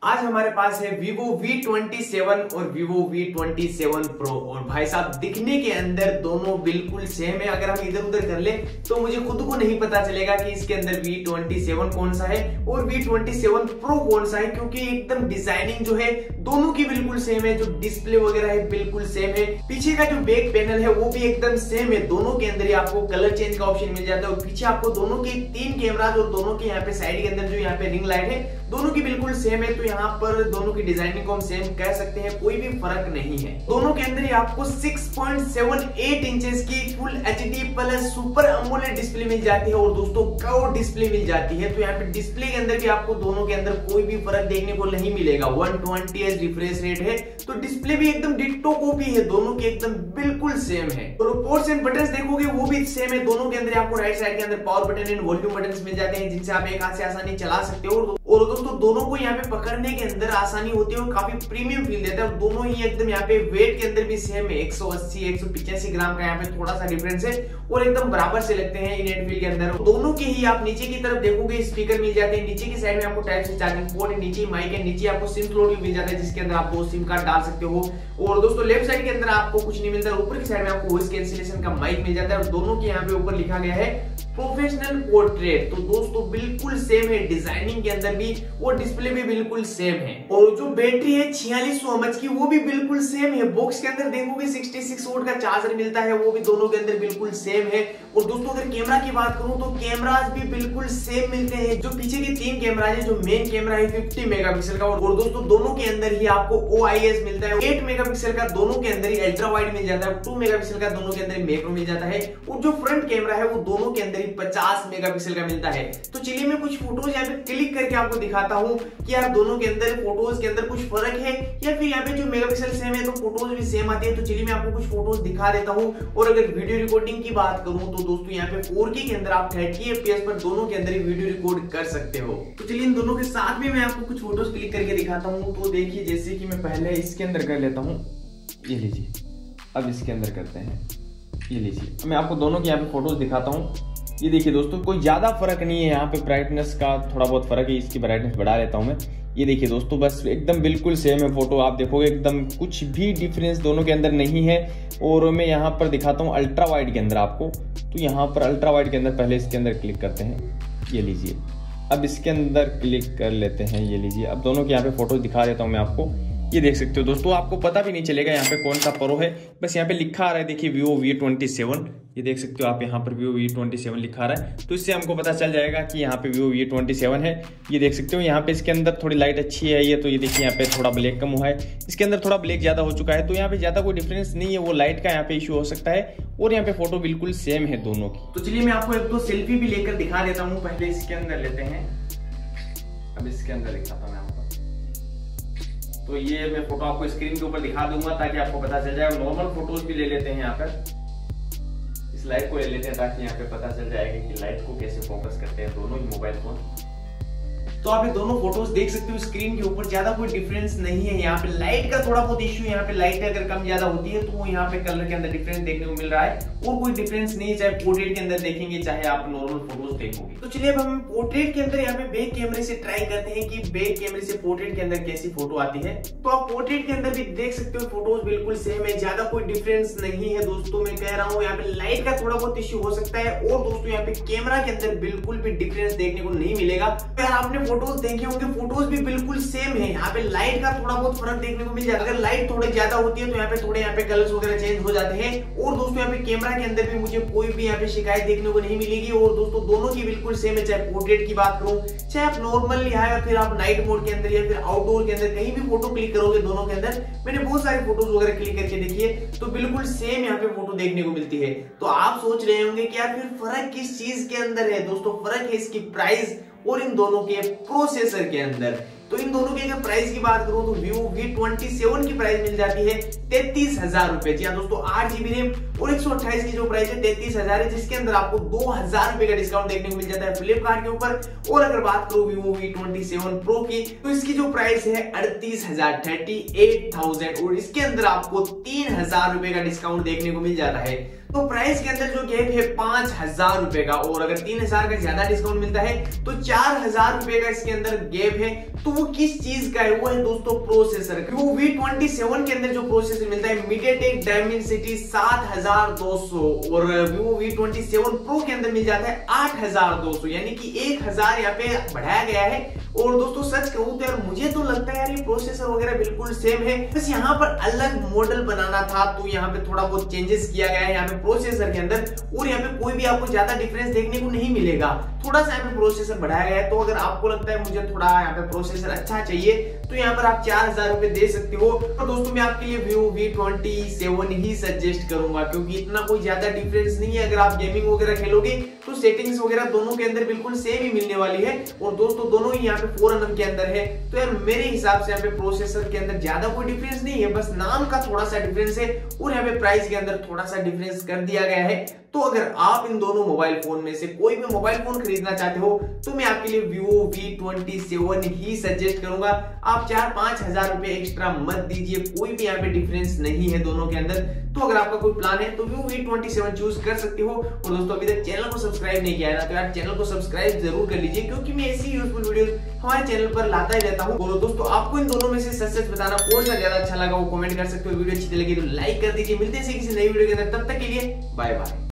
आज हमारे पास है Vivo V27 और Vivo V27 Pro और भाई साहब दिखने के अंदर दोनों बिल्कुल सेम है। अगर हम इधर उधर कर ले तो मुझे खुद को नहीं पता चलेगा कि इसके अंदर V27 कौन सा है और V27 Pro कौन सा है, क्योंकि एकदम डिजाइनिंग जो है दोनों की बिल्कुल सेम है। जो डिस्प्ले वगैरह है बिल्कुल सेम है, पीछे का जो बैक पैनल है वो भी एकदम सेम है। दोनों के अंदर ही आपको कलर चेंज का ऑप्शन मिल जाता है और पीछे आपको दोनों के 3 कैमराज और दोनों के यहाँ पे साइड के अंदर जो यहाँ पे रिंग लाइट है दोनों की बिल्कुल सेम है। तो यहाँ पर दोनों की डिजाइनिंग को हम सेम कह सकते हैं, कोई भी फर्क नहीं है। दोनों के अंदर ही आपको 6.78 इंचेस की full HD plus super AMOLED display मिल जाती है और दोस्तों कर्व डिस्प्ले मिल जाती है। तो यहाँ पे डिस्प्ले के अंदर भी आपको दोनों के अंदर कोई भी फर्क देखने को नहीं मिलेगा। 120 Hz रिफ्रेश रेट है, तो डिस्प्ले भी एकदम डिट्टो कॉपी है, दोनों की एकदम बिल्कुल सेम है। और पोर्ट्स एंड बटन्स देखोगे वो भी सेम है। दोनों के अंदर आपको राइट साइड के अंदर power button and volume buttons मिल जाते हैं, जिनसे आप एक हाथ से आसानी चला सकते हो। और दोस्तों दोनों को यहाँ पे पकड़ने के अंदर आसानी होती है और काफी प्रीमियम फील देता है। और दोनों ही एकदम यहाँ पे वेट के अंदर भी सेम है, 180-185 ग्राम का यहाँ पे थोड़ा सा डिफरेंस है और एकदम बराबर से लगते हैं इन हैंड फील के अंदर। दोनों के ही आप नीचे की तरफ देखोगे स्पीकर मिल जाते हैं, नीचे की साइड में आपको टाइप सी चार्जिंग पोर्ट है, नीचे माइक है, नीचे आपको सिम स्लॉट भी मिल जाता है जिसके अंदर आप 2 सिम कार्ड डाल सकते हो। और दोस्तों लेफ्ट साइड के अंदर आपको कुछ नहीं मिलता, ऊपर की साइड में आपको वॉइस कैंसिलेशन का माइक मिल जाता है और दोनों के यहाँ पे ऊपर लिखा गया है प्रोफेशनल पोर्ट्रेट। तो दोस्तों बिल्कुल सेम है डिजाइनिंग के अंदर भी और डिस्प्ले भी बिल्कुल सेम है। और जो बैटरी है 4600 mAh की वो भी बिल्कुल सेम है। बॉक्स के अंदर देखोगे 66 वोल्ट का चार्जर मिलता है, वो भी दोनों के अंदर बिल्कुल सेम है। और दोस्तों अगर कैमरा की बात करूं तो कैमराज भी बिल्कुल सेम मिलते हैं। जो पीछे के 3 कैमरा है, जो मेन कैमरा है 50 मेगापिक्सल का और दोस्तों दोनों के अंदर ही आपको OIS मिलता है। 8 मेगापिक्सल का दोनों के अंदर ही अल्ट्रा वाइड मिल जाता है, 2 मेगापिक्सल का दोनों के अंदर मैक्रो मिल जाता है और जो फ्रंट कैमरा है वो दोनों के अंदर ही 50 मेगापिक्सल का मिलता है। तो चलिए मैं कुछ फोटोज यहाँ पे क्लिक करके आपको दिखाता हूँ कि यार दोनों के अंदर फोटोज के अंदर कुछ फर्क है या फिर यहाँ पे जो मेगापिक्सल सेम है तो फोटोज भी सेम आती है। तो चलिए मैं आपको कुछ फोटोज दिखा देता हूँ। और अगर वीडियो रिकॉर्डिंग की बात करूँ तो दोस्तों यहाँ पे 4K के अंदर आप 30 FPS पर दोनों के अंदर ही वीडियो रिकॉर्ड कर सकते हो। तो चलिए इन दोनों के साथ भी मैं आपको कुछ फोटोज क्लिक करके दिखाता हूँ। तो देखिए जैसे कि मैं पहले इसके अंदर कर लेता हूँ, ये लीजिए। अब इसके अंदर करते हैं, ये लीजिए। मैं आपको दोनों की यहाँ पे फोटोज दिखाता हूँ। ये देखिए दोस्तों कोई ज्यादा फर्क नहीं है, यहाँ पे ब्राइटनेस का थोड़ा बहुत फर्क है, इसकी ब्राइटनेस बढ़ा लेता हूँ मैं। ये देखिए दोस्तों बस एकदम बिल्कुल सेम है फोटो, आप देखोगे एकदम कुछ भी डिफरेंस दोनों के अंदर नहीं है। और मैं यहाँ पर दिखाता हूँ अल्ट्रा वाइड के अंदर आपको। तो यहाँ पर अल्ट्रा वाइड के अंदर पहले इसके अंदर क्लिक करते हैं, ये लीजिए। अब इसके अंदर क्लिक कर लेते हैं, ये लीजिए। अब दोनों के यहाँ पे फोटो दिखा देता हूँ मैं आपको। ये देख सकते हो दोस्तों, आपको पता भी नहीं चलेगा यहाँ पे कौन सा प्रो है, बस यहाँ पे लिखा आ रहा है देखिए Vivo V27। ये देख सकते हो आप यहाँ पर Vivo V27 लिखा रहा है, तो इससे हमको पता चल जाएगा कि यहाँ पे Vivo V27 है। ये देख सकते हो यहाँ पे इसके अंदर थोड़ी लाइट अच्छी है ये, तो ये देखिए यहाँ पे थोड़ा ब्लैक कम हुआ है, इसके अंदर थोड़ा ब्लैक ज्यादा हो चुका है। तो यहाँ पे ज्यादा कोई डिफरेंस नहीं है, वो लाइट का यहाँ पे इशू हो सकता है। और यहाँ पे फोटो बिल्कुल सेम है दोनों की। तो चलिए मैं आपको 1-2 सेल्फी भी लेकर दिखा देता हूँ। पहले इसके अंदर लेते हैं, अब इसके अंदर दिखाता हूँ मैं आपको। तो ये मैं फोटो आपको स्क्रीन के ऊपर दिखा दूंगा ताकि आपको पता चल जाए। नॉर्मल फोटोज भी ले लेते हैं, यहाँ पर इस लाइट को ले लेते हैं ताकि यहाँ पे पता चल जाएगा कि लाइट को कैसे फोकस करते हैं दोनों ही मोबाइल फोन। तो आप ये दोनों फोटोज देख सकते हो स्क्रीन के ऊपर, ज्यादा कोई डिफरेंस नहीं है। यहाँ पे लाइट का थोड़ा बहुत इश्यू, यहाँ पे लाइट अगर कम ज्यादा होती है तो यहाँ पे कलर के अंदर डिफरेंस देखने को मिल रहा है और कोई डिफरेंस नहीं है, चाहे पोर्ट्रेट के अंदर देखेंगे चाहे आप नॉर्मल फोटोज देखोगे। तो चलिए अब हम पोर्ट्रेट के अंदर यहाँ पे बैक कैमरे से ट्राई करते हैं कि बैक कैमरे से पोर्ट्रेट के अंदर कैसी फोटो आती है। तो आप पोर्ट्रेट के अंदर भी देख सकते हो फोटोज बिल्कुल सेम है, ज्यादा कोई डिफरेंस नहीं है दोस्तों। मैं कह रहा हूँ यहाँ पे लाइट का थोड़ा बहुत इश्यू हो सकता है और दोस्तों यहाँ पे कैमरा के अंदर बिल्कुल भी डिफरेंस देखने को नहीं मिलेगा। अगर आपने फोटोज देखे होंगे फोटोज भी बिल्कुल सेम है, यहाँ पे लाइट का थोड़ा बहुत फर्क देखने को मिल जाता है। अगर लाइट थोड़ी ज्यादा होती है तो यहाँ पे थोड़े यहाँ पे कलर्स वगैरह चेंज हो जाते हैं। और दोस्तों यहाँ पे कैमरा के अंदर भी मुझे कोई भी यहाँ पे शिकायत देखने को नहीं मिलेगी। और दोस्तों दोनों की बिल्कुल सेम है, चाहे पोर्ट्रेट की बात करूं, चाहे आप नॉर्मल या फिर आप नाइट मोड के अंदर या फिर आउटडोर के अंदर कहीं भी फोटो क्लिक करोगे दोनों के अंदर। मैंने बहुत सारे फोटोज वगैरह क्लिक करके देखी है तो बिल्कुल सेम यहाँ पे फोटो देखने को मिलती है। तो आप सोच रहे होंगे कि यार फिर फर्क किस चीज के अंदर है? दोस्तों फर्क है इसकी प्राइस और इन दोनों के प्रोसेसर के अंदर। तो इन दोनों के अगर प्राइस की बात करूं तो Vivo V27 की प्राइस मिल जाती है 33,000 रुपए। जी हाँ दोस्तों, 8GB रैम और 128 की जो प्राइस है 33,000 है, जिसके अंदर आपको 2,000 रुपए का डिस्काउंट देखने को मिल जाता है फ्लिपकार्ट के ऊपर। और अगर बात करूं Vivo V27 Pro की तो इसकी जो प्राइस है 38,000 38,000 और इसके अंदर आपको 3,000 रुपए का डिस्काउंट देखने को मिल जाता है। तो प्राइस के अंदर जो गैप है 5,000 रुपए का, और अगर 3,000 का ज्यादा डिस्काउंट मिलता है तो 4,000 रुपए का इसके अंदर गैप है। तो वो किस चीज का है? वो है दोस्तों प्रोसेसर। वो V27 के अंदर जो प्रोसेसर मिलता है MediaTek Dimensity 7200, और Vivo V27 Pro के अंदर मिल जाता है 8,200, यानी कि 1,000 यहाँ पे बढ़ाया गया है। और दोस्तों सच कहूं तो यार मुझे तो लगता है यार ये प्रोसेसर वगैरह बिल्कुल सेम है, बस यहाँ पर अलग मॉडल बनाना था तो यहाँ पे थोड़ा बहुत चेंजेस किया गया है यहाँ पे प्रोसेसर के अंदर, और यहाँ पे कोई भी आपको ज्यादा डिफरेंस देखने को नहीं मिलेगा। थोड़ा सा यहाँ पे प्रोसेसर बढ़ाया गया है। तो अगर आपको लगता है मुझे थोड़ा यहाँ पे प्रोसेसर अच्छा चाहिए तो यहाँ पर आप 4,000 रुपए दे सकते हो। और दोस्तों मैं आपके लिए Vivo V27 ही सजेस्ट करूंगा, क्योंकि इतना कोई ज्यादा डिफरेंस नहीं है। अगर आप गेमिंग वगैरह खेलोगे तो सेटिंग्स वगैरह दोनों के अंदर बिल्कुल सेम ही मिलने वाली है, और दोस्तों दोनों ही यहाँ पे 4nm के अंदर है। तो यार मेरे हिसाब से यहाँ पे प्रोसेसर के अंदर ज्यादा कोई डिफरेंस नहीं है, बस नाम का थोड़ा सा डिफरेंस है, और यहाँ पे प्राइस के अंदर थोड़ा सा डिफरेंस कर दिया गया है। तो अगर आप इन दोनों मोबाइल फोन में से कोई भी मोबाइल फोन खरीदना चाहते हो तो मैं आपके लिए Vivo V27 ही सजेस्ट करूंगा। आप 4-5 हजार रुपए एक्स्ट्रा मत दीजिए, कोई भी यहाँ पे डिफरेंस नहीं है दोनों के अंदर। तो अगर आपका कोई प्लान है तो Vivo V27 चूज कर सकते हो। और दोस्तों अभी तक चैनल को सब्सक्राइब नहीं किया है ना, तो यार चैनल को सब्सक्राइब जरूर कर लीजिए, क्योंकि मैं ऐसी यूजफुल वीडियोस हमारे चैनल पर लाता ही रहता हूँ। बोलो दोस्तों आपको इन दोनों में से सच बताना कौन सा ज्यादा अच्छा लगा वो कमेंट कर सकते हो। वीडियो अच्छी लगी तो लाइक कर दीजिए। मिलते हैं किसी नई वीडियो के अंदर, तब तक के लिए बाय बाय।